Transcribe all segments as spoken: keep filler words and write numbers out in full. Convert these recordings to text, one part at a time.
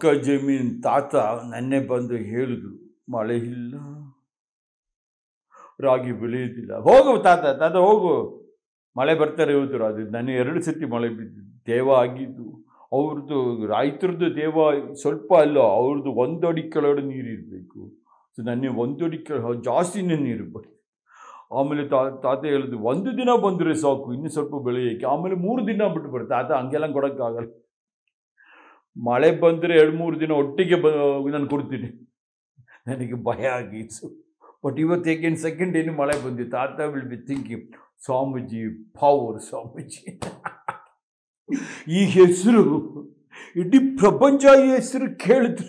ಪಕ್ಕ ಜಮೀನ್ ತಾತ ನನ್ನೆ ಬಂದು ಹೇಳಿದ್ರು, ಮಳೆ ಇಲ್ಲ, ರಾಗಿ ಬೆಳೆಯುತ್ತಿಲ್ಲ. ಹೋಗು ತಾತ, ತಾತ ಹೋಗು, ಮಳೆ ಬರ್ತಾರೆ ಹೋದ್ರು. ಅದು ನನಗೆ ಎರಡು ಸತಿ ಮಳೆ ಬಿದ್ದಿದ್ದು. ದೇವ ಆಗಿದ್ದು ಅವ್ರದ್ದು, ರೈತರದ್ದು ದೇವ ಸ್ವಲ್ಪ ಅಲ್ಲ, ಅವ್ರದ್ದು ಒಂದು ಅಡಿ ಕೆಳಗಡೆ ನೀರಿರಬೇಕು. ಸೊ ನನಗೆ ಒಂದು ಅಡಿ ಕೆಳ ಜಾಸ್ತಿನೇ ನೀರು ಬರ್ತದೆ. ಆಮೇಲೆ ತಾ ತಾತ ಹೇಳಿದ್ರು, ಒಂದು ದಿನ ಬಂದರೆ ಸಾಕು, ಇನ್ನು ಸ್ವಲ್ಪ ಬೆಳೆಯೋಕ್ಕೆ. ಆಮೇಲೆ ಮೂರು ದಿನ ಬಿಟ್ಟು ಬರುತ್ತೆ. ತಾತ ಹಂಗೆಲ್ಲ ಕೊಡೋಕ್ಕಾಗಲ್ಲ, ಮಳೆ ಬಂದರೆ ಎರಡು ಮೂರು ದಿನ ಒಟ್ಟಿಗೆ ಬ ನಾನು ಕೊಡ್ತೀನಿ. ನನಗೆ ಭಯ ಆಗಿತ್ತು. ಬಟ್ ಇವತ್ತು ಏಕೆಂದು ಸೆಕೆಂಡ್ ಏನು ಮಳೆ ಬಂದಿತ್ತು. ತಾತ will be thinking, Swamiji power, Swamiji. ಈ ಹೆಸರು ಇಡೀ ಪ್ರಪಂಚ ಈ ಹೆಸರು ಕೇಳಿದ್ರೆ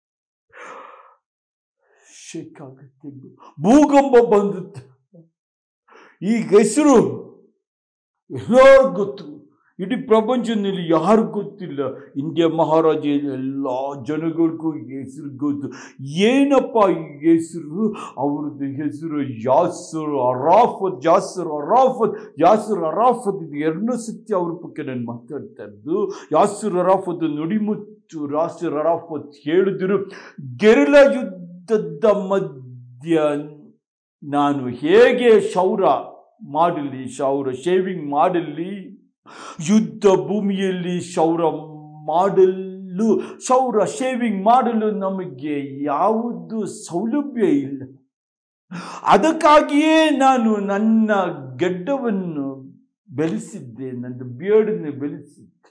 ಶೇಕ್ ಆಗುತ್ತೆ, ಭೂಕಂಪ ಬಂದುತ್ತೆ. ಈ ಹೆಸರು ಎಲ್ಲರಿಗೂ ಗೊತ್ತು, ಇಡೀ ಪ್ರಪಂಚದಲ್ಲಿ ಯಾರು ಗೊತ್ತಿಲ್ಲ. ಇಂಡಿಯಾ ಮಹಾರಾಜ ಎಲ್ಲ ಜನಗಳಿಗೂ ಈ ಹೆಸರು ಗೊತ್ತು. ಏನಪ್ಪ ಈ ಹೆಸರು? ಅವ್ರದ್ದು ಹೆಸರು ಯಾಸರ್ ಅರಾಫತ್. ಯಾಸರ್ ಅರಾಫತ್, ಯಾಸರ್ ಅರಾಫತ್. ಇದು ಎರಡನೇ ಸತ್ಯ ಅವ್ರ ಬಗ್ಗೆ ನಾನು ಮಾತಾಡ್ತಾ ಇದ್ದು. ಯಾಸರ್ ಅರಾಫತ್ ನುಡಿಮುತ್ತು. ಯಾಸರ್ ಅರಾಫತ್ ಹೇಳಿದ್ರು, ಗೆರಿಲ್ಲಾ ಯುದ್ಧದ ಮಧ್ಯ ನಾನು ಹೇಗೆ ಶೌರ ಮಾಡಲಿ, ಶೌರ ಶೇವಿಂಗ್ ಮಾಡಲಿ, ಯುದ್ಧ ಭೂಮಿಯಲ್ಲಿ ಶೌರ ಮಾಡಲು, ಶೌರ ಶೇವಿಂಗ್ ಮಾಡಲು ನಮಗೆ ಯಾವುದು ಸೌಲಭ್ಯ ಇಲ್ಲ. ಅದಕ್ಕಾಗಿಯೇ ನಾನು ನನ್ನ ಗೆಡ್ಡವನ್ನು ಬೆಳೆಸಿದ್ದೆ, ನನ್ನ ಬಿಯರ್ಡನ್ನು ಬೆಳೆಸಿದ್ದೆ.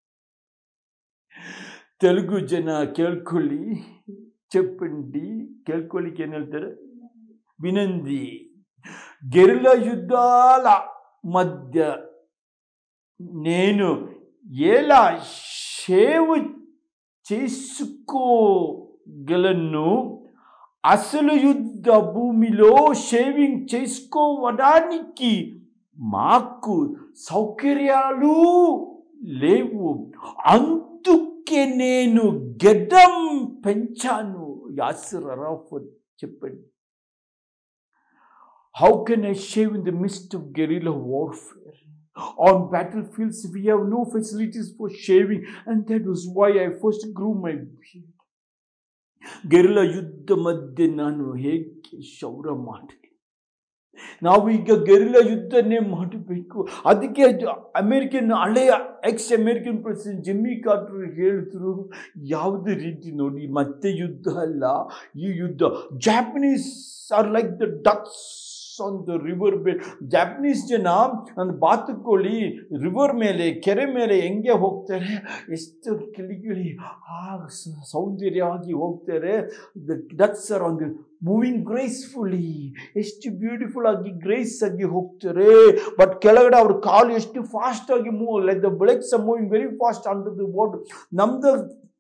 ತೆಲುಗು ಜನ ಕೇಳ್ಕೊಳ್ಳಿ, ಚಪ್ಪಂಡಿ ಕೇಳ್ಕೊಳ್ಳಿಕ್ಕೆ ಏನು ಹೇಳ್ತಾರೆ, ವಿನಂದಿ. ಗೆರಿಲ್ಲಾ ಯುದ್ಧಾಲ ಮಧ್ಯ నేను ఎలా సేవ్ చేసుకోగలను? అసలు యుద్ధ భూమిలో షేవింగ్ చేసుకోవడానికి మాకు సౌకర్యాలు లేవు. అందుకే నేను గెడ్డం పెంచాను. యాసర్ అరాఫత్ చెప్పండి. How can I shave in the midst of guerrilla warfare? On battlefields, we have no facilities for shaving, and that was why I first grew my beard. Guerrilla ಯುದ್ಧ ಮಧ್ಯೆ ನಾನು ಹೇಗೆ ಶೌರ ಮಾಡಲಿ? ನಾವು ಈಗ ಗೆರಿಲ್ಲಾ ಯುದ್ಧನೇ ಮಾಡಬೇಕು. ಅದಕ್ಕೆ ಅಮೇರಿಕನ್ ಹಳೆಯ ex American president Jimmy Carter ಹೇಳಿದ್ರು, ಯಾವುದೇ ರೀತಿ ನೋಡಿ ಮತ್ತೆ ಯುದ್ಧ ಅಲ್ಲ ಈ ಯುದ್ಧ. Japanese are like the ducks on the river bed. Japanese ಜನ ಒಂದು ಬಾತುಕೋಳಿ ರಿವರ್ ಮೇಲೆ, ಕೆರೆ ಮೇಲೆ ಹೆಂಗೆ ಹೋಗ್ತಾರೆ, ಎಷ್ಟು ಕಿಳಿಗಿಳಿ ಆ ಸೌಂದರ್ಯವಾಗಿ ಹೋಗ್ತಾರೆ. The ducks are on the moving gracefully, ಎಷ್ಟು ಬ್ಯೂಟಿಫುಲ್ ಆಗಿ ಗ್ರೇಸ್ ಆಗಿ ಹೋಗ್ತಾರೆ. ಬಟ್ ಕೆಳಗಡೆ ಅವ್ರ ಕಾಲು ಎಷ್ಟು ಫಾಸ್ಟ್ ಆಗಿ move, like the legs are moving very fast on the water. ನಮ್ದು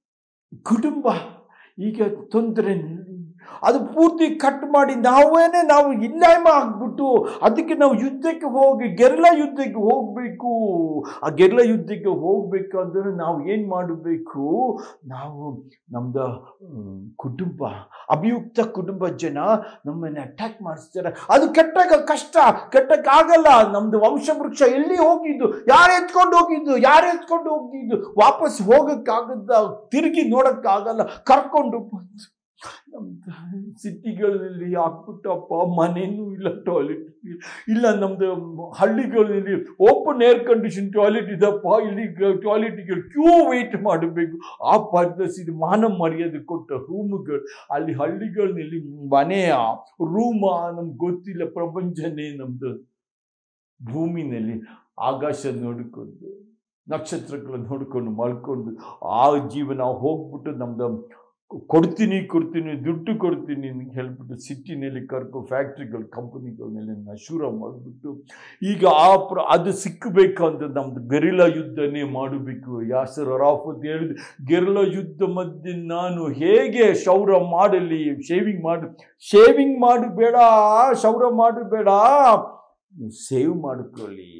ಕುಟುಂಬ ಈಗ ತೊಂದರೆನಲ್ಲಿ, ಅದು ಪೂರ್ತಿ ಕಟ್ ಮಾಡಿ ನಾವೇನೇ ನಾವು ಇಲ್ಲಾಯ್ಮ ಆಗ್ಬಿಟ್ಟು, ಅದಕ್ಕೆ ನಾವು ಯುದ್ಧಕ್ಕೆ ಹೋಗಿ ಗೆರಿಲ್ಲಾ ಯುದ್ಧಕ್ಕೆ ಹೋಗಬೇಕು. ಆ ಗೆರಿಲ್ಲಾ ಯುದ್ಧಕ್ಕೆ ಹೋಗ್ಬೇಕು ಅಂದರೆ ನಾವು ಏನು ಮಾಡಬೇಕು? ನಾವು ನಮ್ದು ಕುಟುಂಬ, ಅಭಿಯುಕ್ತ ಕುಟುಂಬ ಜನ ನಮ್ಮನ್ನು ಅಟ್ಯಾಕ್ ಮಾಡಿಸ್ತಾರೆ. ಅದು ಕೆಟ್ಟಾಗ ಕಷ್ಟ, ಕೆಟ್ಟಕ್ಕಾಗಲ್ಲ. ನಮ್ದು ವಂಶವೃಕ್ಷ ಎಲ್ಲಿ ಹೋಗಿದ್ದು, ಯಾರು ಎತ್ಕೊಂಡು ಹೋಗಿದ್ದು, ಯಾರು ಎತ್ಕೊಂಡು ಹೋಗಿದ್ದು, ವಾಪಸ್ ಹೋಗಕ್ಕಾಗದ, ತಿರುಗಿ ನೋಡಕ್ಕಾಗಲ್ಲ, ಕರ್ಕೊಂಡು ಬಂದು ನಮ್ದು ಸಿಟಿಗಳಲ್ಲಿ ಹಾಕ್ಬಿಟ್ಟಪ್ಪ, ಮನೇನೂ ಇಲ್ಲ, ಟಾಯ್ಲೆಟ್ ಇಲ್ಲ. ನಮ್ದು ಹಳ್ಳಿಗಳಲ್ಲಿ ಓಪನ್ ಏರ್ ಕಂಡೀಷನ್ ಟಾಯ್ಲೆಟ್ ಇದಪ್ಪ, ಇಲ್ಲಿ ಟಾಯ್ಲೆಟ್ಗೆ ಕ್ಯೂ ವೇಟ್ ಮಾಡಬೇಕು. ಆ ಪದ್ಧತಿ ಮಾನ ಮರ್ಯಾದೆ ಕೊಟ್ಟ ರೂಮ್ಗಳು ಅಲ್ಲಿ ಹಳ್ಳಿಗಳಲ್ಲಿ, ಮನೆಯ ರೂಮ ನಮ್ಗೆ ಗೊತ್ತಿಲ್ಲ. ಪ್ರಪಂಚನೇ ನಮ್ದು ಭೂಮಿನಲ್ಲಿ ಆಕಾಶ ನೋಡಿಕೊಂಡು, ನಕ್ಷತ್ರಗಳನ್ನು ನೋಡಿಕೊಂಡು ಮಲ್ಕೊಂಡು ಆ ಜೀವನ ಹೋಗ್ಬಿಟ್ಟು ನಮ್ದು ಕೊಡ್ತೀನಿ ಕೊಡ್ತೀನಿ ದುಡ್ಡು ಕೊಡ್ತೀನಿ ಹೇಳ್ಬಿಟ್ಟು ಸಿಟಿನಲ್ಲಿ ಕರ್ಕೊ ಫ್ಯಾಕ್ಟ್ರಿಗಳು ಕಂಪನಿಗಳನ್ನೆಲ್ಲ ನಶೂರ ಮಾಡಿಬಿಟ್ಟು ಈಗ ಆ ಪ್ರ ಅದು ಸಿಕ್ಕಬೇಕಂದ್ರೆ ನಮ್ದು ಗೆರಿಲ್ಲಾ ಯುದ್ಧನೇ ಮಾಡಬೇಕು. ಯಾಸರ್ ಅರಾಫತ್ ಹೇಳಿದ್ರು, ಗೆರಿಲ್ಲಾ ಯುದ್ಧ ಮಧ್ಯೆ ನಾನು ಹೇಗೆ ಶೌರ ಮಾಡಲಿ? ಶೇವಿಂಗ್ ಮಾಡು, ಶೇವಿಂಗ್ ಮಾಡು ಬೇಡ, ಶೌರ ಮಾಡು ಬೇಡ, ಸೇವ್ ಮಾಡ್ಕೊಳ್ಳಿ.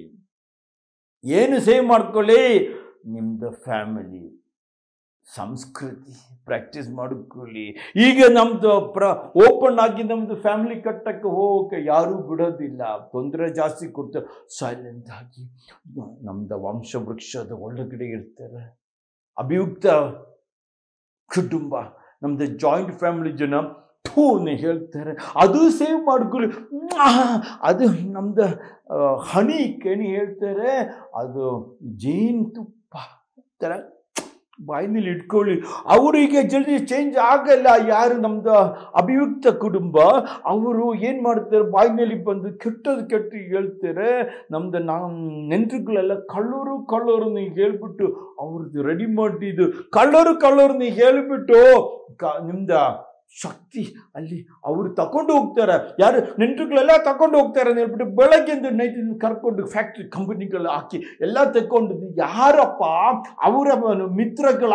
ಏನು ಸೇವ್ ಮಾಡ್ಕೊಳ್ಳಿ? ನಿಮ್ದು ಫ್ಯಾಮಿಲಿ, ಸಂಸ್ಕೃತಿ ಪ್ರಾಕ್ಟೀಸ್ ಮಾಡಿಕೊಳ್ಳಿ. ಈಗ ನಮ್ದು ಪ್ರ ಓಪನ್ ಆಗಿ ನಮ್ದು ಫ್ಯಾಮಿಲಿ ಕಟ್ಟಕ್ಕೆ ಹೋಗಕ್ಕೆ ಯಾರೂ ಬಿಡೋದಿಲ್ಲ, ತೊಂದರೆ ಜಾಸ್ತಿ ಕೊಡ್ತಾರೆ. ಸೈಲೆಂಟ್ ಆಗಿ ನಮ್ದು ವಂಶವೃಕ್ಷದ ಒಳಗಡೆ ಇರ್ತಾರೆ. ಅಭಿಯುಕ್ತ ಕುಟುಂಬ ನಮ್ಮದು ಜಾಯಿಂಟ್ ಫ್ಯಾಮಿಲಿ ಜನ ಥೂನೆ ಹೇಳ್ತಾರೆ, ಅದು ಸೇವ್ ಮಾಡ್ಕೊಳ್ಳಿ, ಅದು ನಮ್ದು ಹನಿ ಕೆಣಿ ಹೇಳ್ತಾರೆ, ಅದು ಜೇನು ತುಪ್ಪ ಥರ ಬಾಯಿನಲ್ಲಿ ಇಟ್ಕೊಳ್ಳಿ. ಅವರಿಗೆ ಜಲ್ದಿ ಚೇಂಜ್ ಆಗಲ್ಲ. ಯಾರು ನಮ್ದು ಅಭಿಯುಕ್ತ ಕುಟುಂಬ ಅವರು ಏನು ಮಾಡ್ತಾರೆ, ಬಾಯಿನಲ್ಲಿ ಬಂದು ಕೆಟ್ಟದ್ದು ಕೆಟ್ಟು ಹೇಳ್ತಾರೆ. ನಮ್ದು ನಾ ನೆಂಟರುಗಳೆಲ್ಲ ಕಳ್ಳರು ಕಳ್ಳರು ನೀವು ಹೇಳ್ಬಿಟ್ಟು ಅವ್ರದ್ದು ರೆಡಿ ಮಾಡಿದ್ದು ಕಳ್ಳರು ಕಳ್ಳರು ನೀವು ಹೇಳಿಬಿಟ್ಟು ಕ ನಿಮ್ದು ಶಕ್ತಿ ಅಲ್ಲಿ ಅವರು ತಗೊಂಡು ಹೋಗ್ತಾರೆ. ಯಾರು ನೆಂಟರುಗಳೆಲ್ಲ ತಗೊಂಡು ಹೋಗ್ತಾರೆ ಅಂತ ಹೇಳ್ಬಿಟ್ಟು ಬೆಳಗ್ಗೆಂದು ನೈಟ್ ಕರ್ಕೊಂಡು ಫ್ಯಾಕ್ಟ್ರಿ ಕಂಪನಿಗಳು ಹಾಕಿ ಎಲ್ಲ ತಗೊಂಡು ಯಾರಪ್ಪ ಅವರ ಮಿತ್ರಗಳ.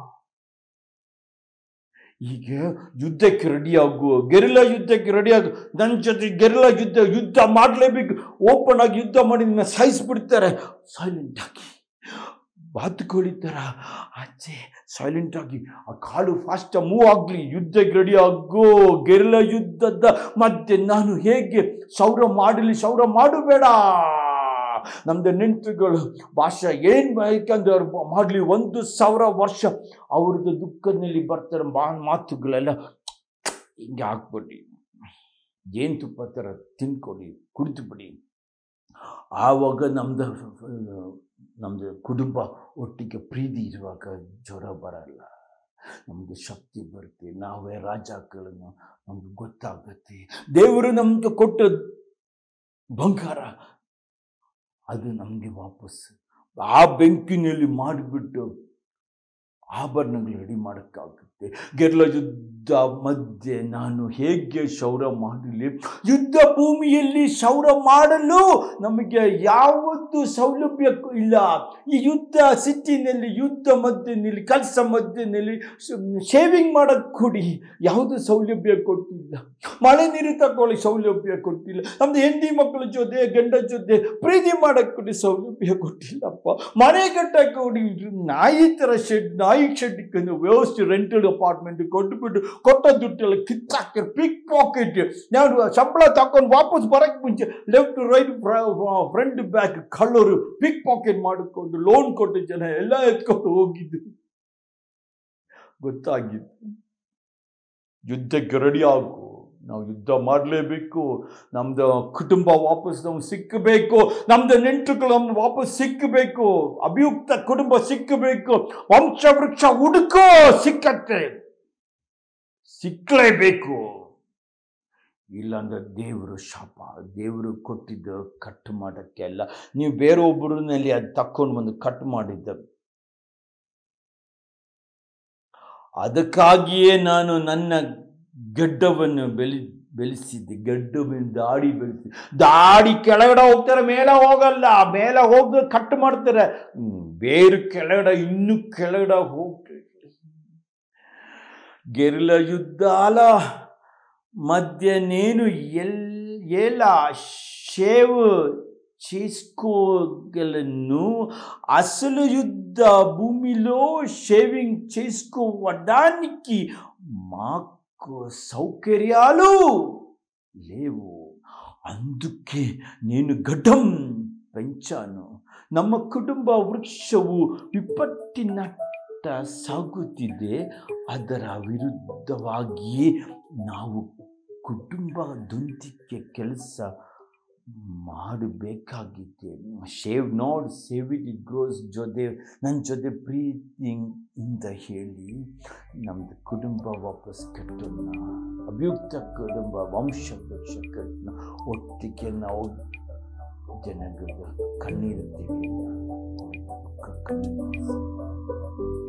ಈಗ ಯುದ್ಧಕ್ಕೆ ರೆಡಿ ಆಗು, ಗೆರಿಲ್ಲಾ ಯುದ್ಧಕ್ಕೆ ರೆಡಿ ಆಗು, ನನ್ನ ಜೊತೆ ಗೆರಿಲ್ಲಾ ಯುದ್ಧ ಯುದ್ಧ ಮಾಡಲೇಬೇಕು. ಓಪನ್ ಆಗಿ ಯುದ್ಧ ಮಾಡಿ ಸಾಯಿಸ್ಬಿಡ್ತಾರೆ. ಸೈಲೆಂಟ್ ಆಗಿ ಬಾತುಕೋಳಿ ಥರ ಆಚೆ ಸೈಲೆಂಟ್ ಆಗಿ ಆ ಕಾಡು ಫಾಸ್ಟ್ ಮೂವ್ ಆಗಲಿ, ಯುದ್ಧಕ್ಕೆ ರೆಡಿ ಆಗೋ. ಗೆರಿಲ್ಲಾ ಯುದ್ಧದ ಮಧ್ಯೆ ನಾನು ಹೇಗೆ ಸೌರ ಮಾಡಲಿ, ಸೌರ ಮಾಡಬೇಡ. ನಮ್ದು ನೆಂಟರುಗಳು ಭಾಷೆ ಏನು ಬೇಕಂದ್ರೆ ಅವ್ರು ಮಾಡಲಿ. ಒಂದು ಸಾವಿರ ವರ್ಷ ಅವ್ರದ್ದು ದುಃಖದಲ್ಲಿ ಬರ್ತಾರೆ ಮಾ ಮಾತುಗಳೆಲ್ಲ ಹಿಂಗೆ ಹಾಕ್ಬಿಡಿ, ಜೇನುತುಪ್ಪ ಥರ ತಿನ್ಕೊಡಿ, ಕುಡಿದು ಬಿಡಿ. ಆವಾಗ ನಮ್ದು ನಮ್ಮದು ಕುಟುಂಬ ಒಟ್ಟಿಗೆ ಪ್ರೀತಿ ಇರುವಾಗ ಜ್ವರ ಬರಲ್ಲ, ನಮಗೆ ಶಕ್ತಿ ಬರುತ್ತೆ, ನಾವೇ ರಾಜಗಳನ್ನು ನಮ್ಗೆ ಗೊತ್ತಾಗುತ್ತೆ. ದೇವರು ನಮ್ಗೆ ಕೊಟ್ಟ ಬಂಗಾರ ಅದು ನಮಗೆ ವಾಪಸ್ ಆ ಬೆಂಕಿನಲ್ಲಿ ಮಾಡಿಬಿಟ್ಟು ಆಭರಣಗಳು ರೆಡಿ ಮಾಡೋಕ್ಕಾಗುತ್ತೆ. ಗೆರಿಲ್ಲಾ ಯುದ್ಧ ಮಧ್ಯೆ ನಾನು ಹೇಗೆ ಶೌರ್ಯ ಮಾಡಲಿ? ಯುದ್ಧ ಭೂಮಿಯಲ್ಲಿ ಶೌರ್ಯ ಮಾಡಲು ನಮಗೆ ಯಾವತ್ತು ಸೌಲಭ್ಯ ಇಲ್ಲ. ಈ ಯುದ್ಧ ಸಿಟಿನಲ್ಲಿ ಯುದ್ಧ ಮಧ್ಯೆಯಲ್ಲಿ ಕೆಲಸ ಮಧ್ಯೆಯಲ್ಲಿ ಶೇವಿಂಗ್ ಮಾಡೋಕ್ಕೆ ಕೊಡಿ, ಯಾವುದು ಸೌಲಭ್ಯ ಕೊಟ್ಟಿಲ್ಲ. ಮಳೆ ನೀರು ತಗೊಳ್ಳಿ, ಸೌಲಭ್ಯ ಕೊಟ್ಟಿಲ್ಲ. ನಮ್ದು ಹೆಂಡತಿ ಮಕ್ಕಳ ಜೊತೆ ಗಂಡ ಜೊತೆ ಪ್ರೀತಿ ಮಾಡೋಕ್ಕೆ ಕೊಡಿ, ಸೌಲಭ್ಯ ಕೊಟ್ಟಿಲ್ಲಪ್ಪ. ಮನೆ ಕಟ್ಟಕ್ಕೆ ಕೊಡಿ, ನಾಯಿ ಥರ ಶೆಡ್ ನಾಯಿ ಶೆಡ್ ವ್ಯವಸ್ಥೆ ರೆಂಟಲ್ ಅಪಾರ್ಟ್ಮೆಂಟ್ ಕೊಟ್ಟುಬಿಟ್ಟು ಕೊಟ್ಟ ದುಡ್ಡೆಲ್ಲ ಕಿತ್ತಾಕ್ತಾರೆ. ಪಿಕ್ ಪಾಕೆಟ್. ನಾನು ಸಂಬಳ ತಕೊಂಡು ವಾಪಸ್ ಬರಕ್ಕೆ ಮುಂಚೆ ಲೆಫ್ಟ್ ರೈಟ್ ಫ್ರಂಟ್ ಬ್ಯಾಕ್ ಕಳ್ಳರು ಪಿಕ್ ಪಾಕೆಟ್ ಮಾಡಿಕೊಂಡು ಲೋನ್ ಕೊಟ್ಟ ಜನ ಎಲ್ಲ ಎತ್ಕೊಂಡು ಹೋಗಿದ್ದು ಗೊತ್ತಾಗಿದ್ದು. ಯುದ್ಧಕ್ಕೆ ರೆಡಿ ಆಗು, ನಾವು ಯುದ್ಧ ಮಾಡಲೇಬೇಕು. ನಮ್ದು ಕುಟುಂಬ ವಾಪಸ್ ನಮ್ಗೆ ಸಿಕ್ಕಬೇಕು, ನಮ್ದು ನೆಂಟರುಗಳು ನಮ್ಗೆ ವಾಪಸ್ ಸಿಕ್ಕಬೇಕು, ಅಭಿಯುಕ್ತ ಕುಟುಂಬ ಸಿಕ್ಕಬೇಕು. ವಂಶ ವೃಕ್ಷ ಹುಡುಕೋ, ಸಿಕ್ಕತ್ತೆ, ಸಿಕ್ಕಲೇಬೇಕು. ಇಲ್ಲಾಂದ್ರೆ ದೇವರು ಶಾಪ. ದೇವರು ಕೊಟ್ಟಿದ್ದು ಕಟ್ ಮಾಡೋಕ್ಕೆ ಅಲ್ಲ, ನೀವು ಬೇರೆ ಒಬ್ಬರಲ್ಲಿ ಅದು ತಕ್ಕೊಂಡು ಬಂದು ಕಟ್ ಮಾಡಿದ್ದ. ಅದಕ್ಕಾಗಿಯೇ ನಾನು ನನ್ನ ಗಡ್ಡವನ್ನು ಬೆಳಿ ಬೆಳೆಸಿದ್ದೆ ಗಡ್ಡವನ್ನು ದಾಡಿ ಬೆಳೆಸಿ. ದಾಡಿ ಕೆಳಗಡೆ ಹೋಗ್ತಾರೆ, ಮೇಲೆ ಹೋಗಲ್ಲ. ಮೇಲೆ ಹೋಗಿದ್ರೆ ಕಟ್ ಮಾಡ್ತಾರೆ, ಬೇರೆ ಕೆಳಗಡೆ ಇನ್ನೂ ಕೆಳಗಡೆ ಹೋಗ್ತಾರೆ. ಗೆರಿಲ್ಲಾ ಯುದ್ಧ ಅಲ మధ్య నేను ఎల్ ఎలా షేవ్ చేసుకోగలను? అసలు యుద్ధ భూమిలో షేవింగ్ చేసుకోవడానికి మాకు సౌకర్యాలు లేవు. అందుకే నేను గడ్డం పెంచాను. ನಮ್ಮ ಕುಟುಂಬ ವೃಕ್ಷವು ವಿಪತ್ತಿನತ್ತ ಸಾಗುತ್ತಿದೆ. ಅದರ ವಿರುದ್ಧವಾಗಿ ನಾವು ಕುಟುಂಬದೊಂದಿಗೆ ಕೆಲಸ ಮಾಡಬೇಕಾಗಿದೆ. Shave not save it it grows ಜೊತೆ ನನ್ನ ಜೊತೆ ಪ್ರೀತಿಯಿಂದ ಹೇಳಿ ನಮ್ಮದು ಕುಟುಂಬ ವಾಪಸ್ ಕಟ್ಟೋಣ. ಅಭಿಯುಕ್ತ ಕುಟುಂಬ ವಂಶ ವೃಕ್ಷ ಕಟ್ಟೋಣ. ಒಟ್ಟಿಗೆ ನಾವು ಜನಗಳ ಕಣ್ಣೀರು ತೆಗೆಯೋಣ.